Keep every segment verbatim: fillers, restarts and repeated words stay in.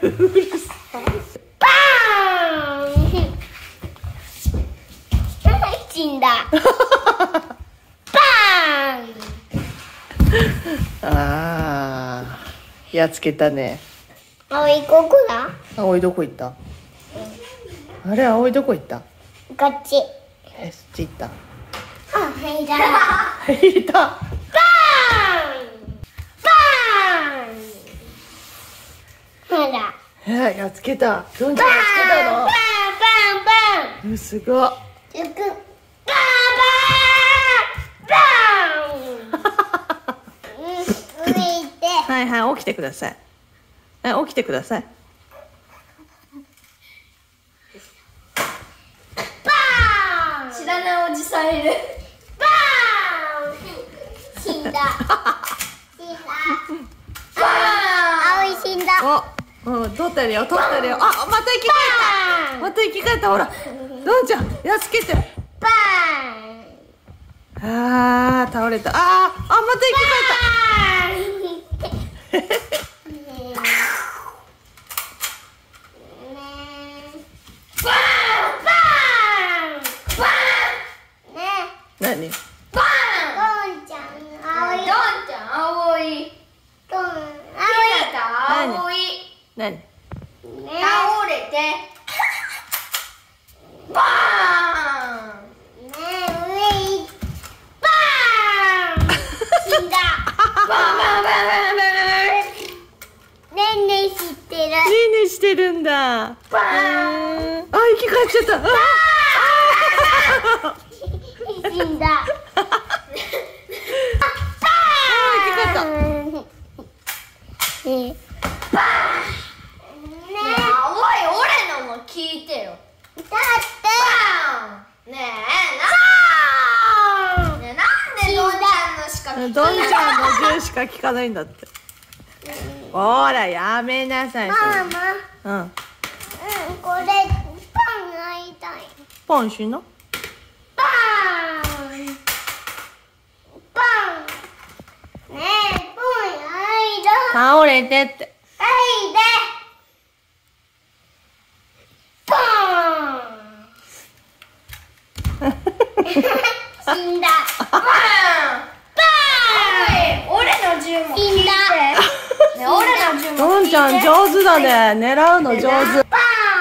うるさい。 バーン。死んだ。バーン。 ああ、やっつけたね。 葵ここだ。 葵どこ行った？あれ、葵どこ行った？ こっち。 え、そっち行った。 あ、入った。 入った。 バーン。バーン。ほら。 え、やっつけた。どんちゃんやっつけたの？ バーンバーンバーン。 うん、すごい。 バーンバーンバーン。上行って。 はいはい、起きてください。はい、起きてください。 バーン。 知らないおじさんいる。 バーン。死んだ。死んだ。 バーン。 葵死んだ。 お、うん、取ってるよ、取ってるよ。あ、また生き返った。また生き返った、ほら。どんちゃん、やっつけて。 バーン。 ああ、倒れた。ああ、あ、また生き返った。何？ バーン。 どんちゃん、 ど葵。 んちゃん、葵。 どん、 ひなた、葵。 何？ ね。 倒れて。バーン。 ね、上行っバーン。死んだ。 バーンバーンバーンバーンバーン。 ねんね知ってる。 ねえねえしてるんだ。 バーン。 あ、生き返っちゃった。あ死んだ。 あ、生き返った。 ね。 ねえ、葵、俺のも聞いてよ。 だって。 バーン。ねえ、なんねえ、なんでどんちゃんのしか聞どんかないちゃんの銃しか効かないんだって。ほら、やめなさい。それママ。 うん。 うん、これパン会いたい。 ポンシュの？ パン。パン。ねえ、パン会いたい。 倒れてって。 はいで。パーン。死んだ。 バーン。 パ葵、俺の銃も聞いて。 死んだ。 ねえ、俺の銃も聞いて。 どんちゃん上手だね。狙うの上手。 ーン。パ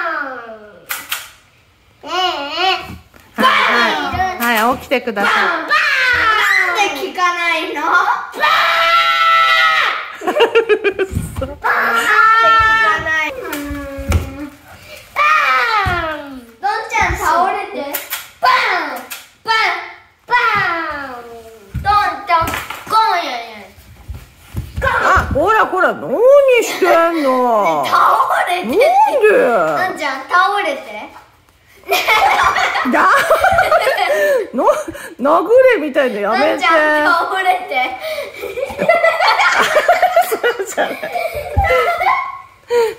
ーン。ねえ。 はいはい。はい、起きてください。 なんで聞かないの？バーン。なんで聞かない。うーん。 パーン。 どんちゃん倒れて。バーン。バパーン。 ーン。どんちゃん、ゴンやねん。 あ、ほらほら、何してんの？ 倒れて。 なんで？ どんちゃん、倒れて。 だの殴れみたいのやめて。 どんちゃん、倒れて。 そうじゃない。